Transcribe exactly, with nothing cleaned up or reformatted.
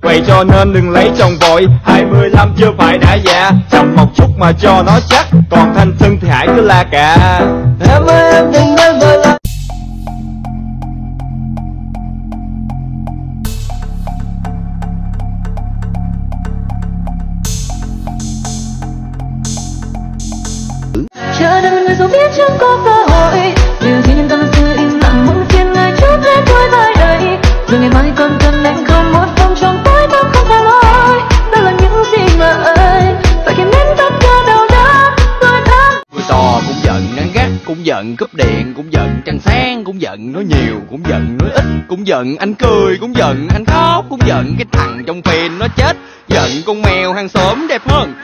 Vậy cho nên đừng lấy chồng vội, hai mươi lăm chưa phải đã già, chậm một chút mà cho nó chắc, còn thanh xuân thì hãy cứ la cả. Em ơi em đừng nên vội lắm. Chờ đợi một người dù biết chẳng có cơ hội, điều gì nhưng tâm sự im lặng muộn phiền ngày chút đến cuối vai đây. Rồi ngày mai còn cần anh không một vòng trong tối tăm không thể lối. Đó là những gì mà anh phải kiềm nén tất cả đau đớn tôi thắng. Vui to cũng giận, nắng gắt cũng giận, cúp điện cũng giận, trăng sáng cũng giận, nói nhiều cũng giận, nói ít cũng giận, anh cười cũng giận, anh khóc cũng giận, cái thằng trong phim nó chết giận, con mèo hàng xóm đẹp hơn